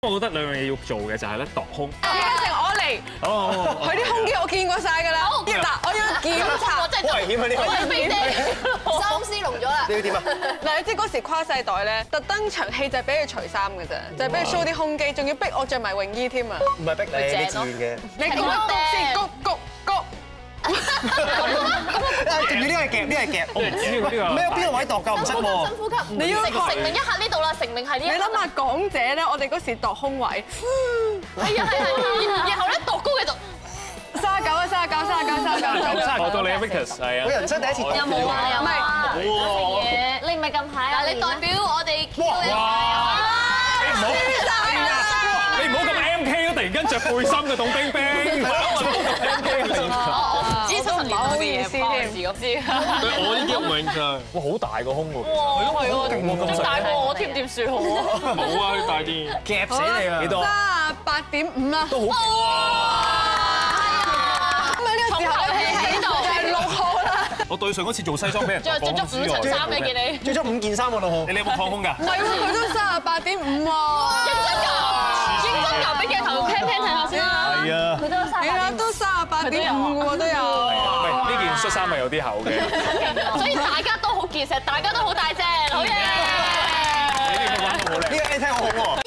我覺得兩樣嘢要做嘅就係咧度胸。 而家成我嚟， 哦， 佢啲胸肌我見過晒㗎啦。嗱，我要檢查。 好危險啊！呢個心思濃咗啦。 你要點啊？ 嗱，你知嗰時跨世代咧，特登場戲就係俾佢除衫嘅啫，就係俾佢 show 啲胸肌，仲要逼我着埋泳衣添啊！ 唔係逼你，你自願嘅。 你講一篤先，谷。 仲要呢個係夾，呢個係夾。 我唔知呢個咩邊個位度㗎？唔識喎。 深呼吸， 你要成名一下呢度啦，成名係呢一。 你諗下港姐咧，我哋嗰時度胸圍， 係啊，然後咧度高嘅就 39。 我到你 Victor 係啊。 我人生第一次度。 有冇啊？有冇哇！ 嘢？你唔係近排啊？你代表我哋 Q 你哇！你唔好咁 MK 咯，突然間着背心嘅董冰冰。 知70年代嘅嘢，唔好意思，我知。 我呢啲唔興趣。哇，好大個胸喎！ 係喎， 勁喎咁大過我添，點算好啊？ 冇啊，大啲。 夾死你啊！幾多？ 38.5啦。 都好勁咁啊呢個時候咧喺度就係6號啦。 我對上嗰次做西裝俾人着咗5層衫嘅見你。 着咗5件衫喎6號。 你有冇擴胸㗎？ 唔係喎，佢都38.5喎。 認真㗎，俾鏡頭聽睇下先啦。 係啊。 佢都係啦，都38.5嘅喎，都有。 喂，呢件恤衫係有啲厚嘅。 所以大家都好健碩，大家都好大隻，好嘢！ 你呢個講得好靚。 呢個 A 聽好好喎。